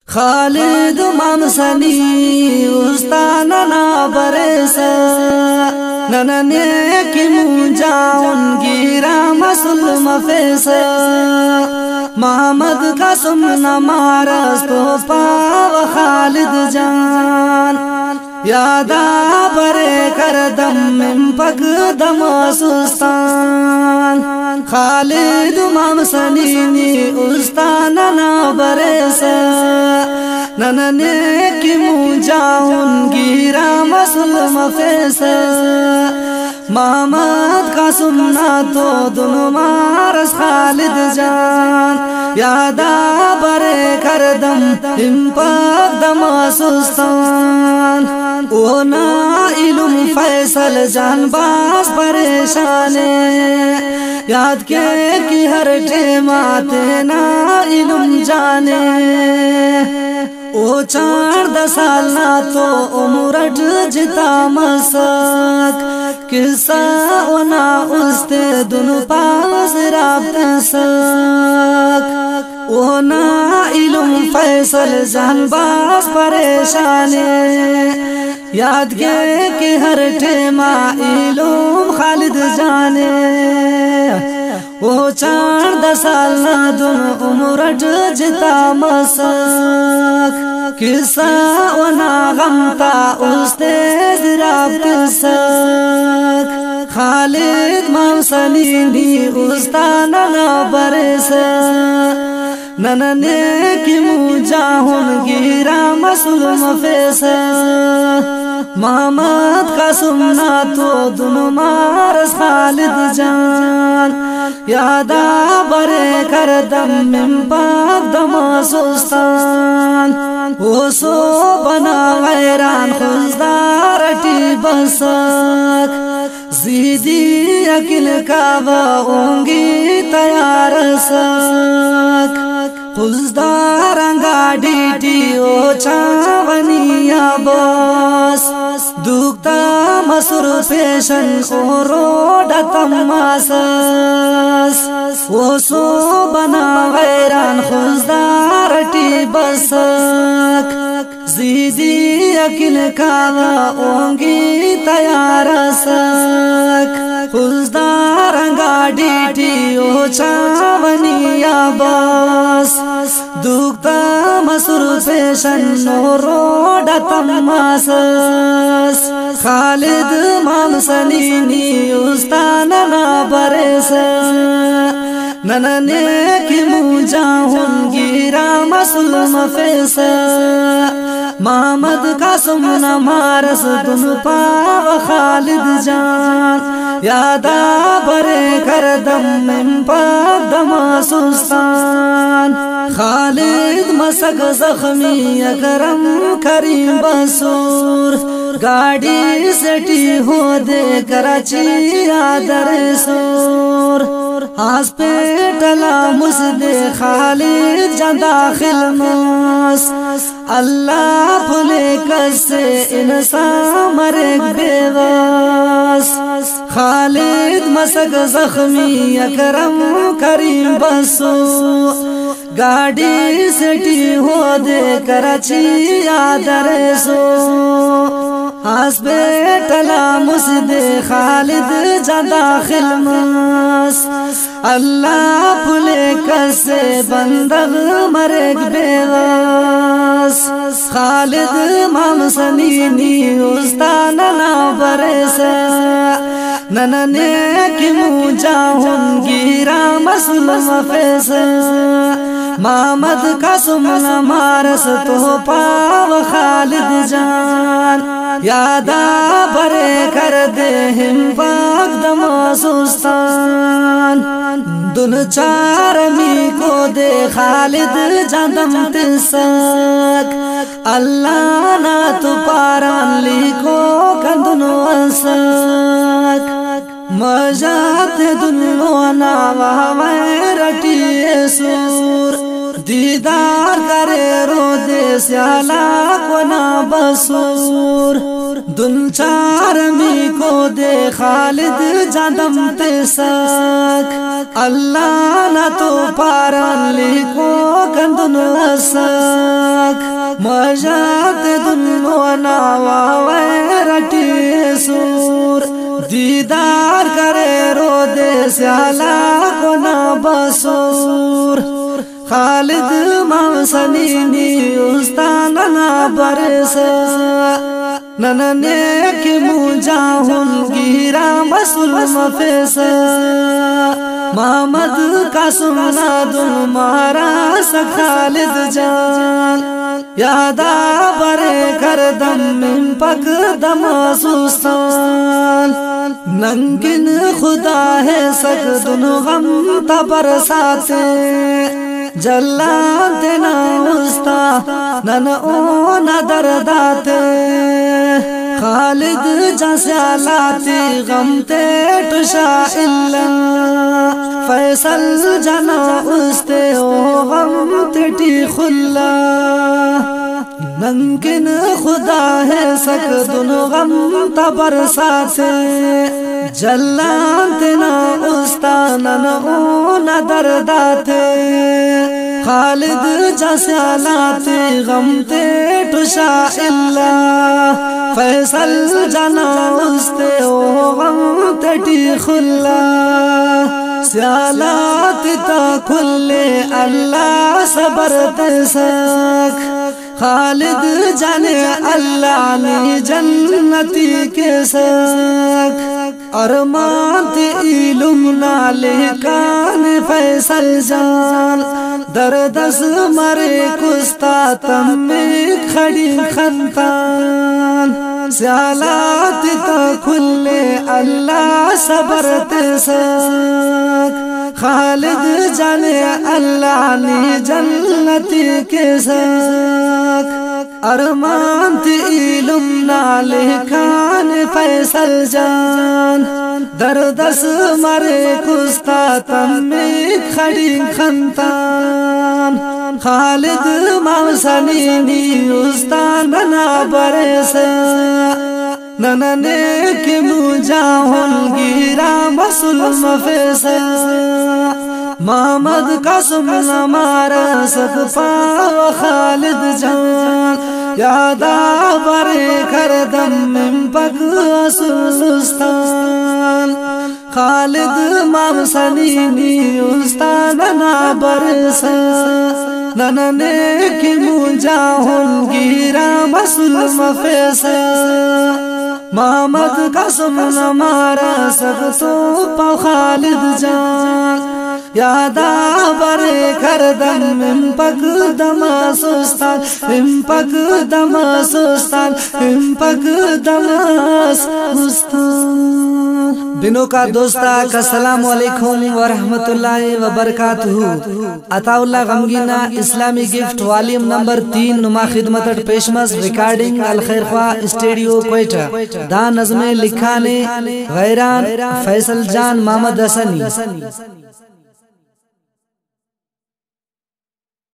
खालिद मामसनी उस्ताना ना बरसा ननने की मुंजाउन गिरा मसुल मफेसा मोहम्मद का सुमना मारस तो पाव खालिद जान यादा बरे कर दम पग दम सुस्तान खालिद मामसनी उस्ताना ना बरसा ननने की मुंजाउन गिरा मसुल मफेसा मोहम्मद का सुनना तो दोनों मारस खालिद जान यादा बरे कर दम हिम्पक दम सुस्तान ओ ना इलुम फैसल जान बास परेशाने याद के कि हर टेमाते ना इलुम जाने ओ 4 साल ना तो उम्र जिता मसक किस्सा ओना उस्ते दुनु पास राब्ता सक ओ ना इलुम फैसल जान बास परेशाने याद के कि हर टेमा इलुम खालिद जाने ओ 4 साल ना दुनु उम्र जिता मसक किस्सा ओना गमता उस्ते राब्त सक खालिद मामसनी उस्ताना ना बरसा ननने की मुंजाउन गिरा मसुल मफेसा मोहम्मद का सुमना तो दोनों मारस खालिद जान यादा बरे कर दम पाक दम सुस्तान ओ सो बना वैरान खुजदार टी बसक जीदी अकिल कावा ओंगी तैयार सक खुजदार गाड़ी टी ओ चावनिया बस दुखता मसुर पेशन को रोड तमासस वो सो बना वैरान खुजदार टी बसक जीदी अकिल कावा ओंगी तैयार सक खुजदार गाड़ी टी ओ चावनिया बस दुखता मसुर पेशन रोड तमासस खालिद मामसनी उस्ताना ना बरसा ननने की मुंजाउन गिरा मसुल मफेसा मोहम्मद का सुमना मारस दुनु पाव खालिद जान यादा बरे कर दम पाक दम सुस्तान खालिद मसक जख्मी अकरम करीम बसूर गाड़ी सेटी हो दे कराची आदर सूर हॉस्पिटल मुसदे खालिद जा दाखिल मस अल्लाह भूले कसे इंसान मरे बेवस खालिद मसक जख्मी अकरम करीम बसो गाड़ी सेटी हो दे कराची आदर सो हॉस्पिटल मुसदे खालिद जा दाखिल मस अल्लाह भूले कसे बंदग मरे बेवस खालिद मामसनी उस्ताना ना बरसा ननने की मुंजाउन गिरा मसुल मफेसा मोहम्मद का सुमना मारस तो पाव खालिद जान यादा बरे कर दे हिम्पक दम सुस्तान दुन चारमी को दे खालिद जदम तिसक अल्लाह ना तु पारान लिखो कंदुन असक मजात दुनो ना रटी सूर दीदार करे रो दे स्याला को ना बसूर दुन चारमी को दे खालिद जदम तिसक अल्लाह ना तो पारान लिखो कंदुन असक मजात दुनो नावा रटी सूर दीदार करे रो दे स्याला को ना बसूर खालिद मौसनी उस्तान ना बरस ननने के मुजाहुन गिरा मसुल मफेस मोहम्मद का सुना दुल मारा स खालिद जान यादा बरे कर दम पक दम सुस्तान नंगिन खुदा है सक दुनु गम तबर साथे जल्ला देना उस्ता नन ओ न दर्दाते खालिद जस्यालाती गम ते टुशा इल्ला फैसल जना उस्ते ओ गम तेटी खुल्ला नंगिन खुदा है सक दुनु गम तबर साथे जल्ला देना उस्ता नन ओ न दर्दाते खालिद जस्यालाती गम ते टुशा इल्ला फैसल जना उस्ते ओ गम तेटी खुल्ला स्यालात ता खुल्ले अल्लाह सबर तसक खालिद जाने अल्लाह ने जन्नती के सक अरमान इलुम नाले कान फैसल जान दर्दस मरे कुस्ता तम में खड़ी खंतान स्यालात ता खुल्ले अल्लाह सबर तसक खालिद जाने अल्लाह ने जन्नती के सक अरमान इलुम नाले खान फैसल जान दर्दस मरे कुस्ता तम में खड़ी खंतान खालिद मौसनी उस्तान ना बरस ननने के मुजाहुन गिरा मसुल मफेस मोहम्मद का सुमना मारा सद पाव खालिद जान यादा बरे कर दम पग सुस्तान खालिद मौसनी उस्तान ना बरस ननने की मुजाहुन गिरा मसुल मफेस मोहम्मद का सुमना मारा सद तो पाव खालिद जान यादा बरे कर दम पग दमा सुस्तान पग दमा सुस्तान पग दमास मुस्तान बिनो का दोस्ता अस्सलाम वालेकुम व रहमतुल्लाहि व बरकातहू अताउल्लाह गमगीना इस्लामी गिफ्ट वॉल्यूम नंबर 3 नुमा खिदमत पेशमस रिकॉर्डिंग अल खैर ख्वा स्टूडियो कोयटा दा नज़्मे लिखाने गैरान फैसल जान मोहम्मद हसनी।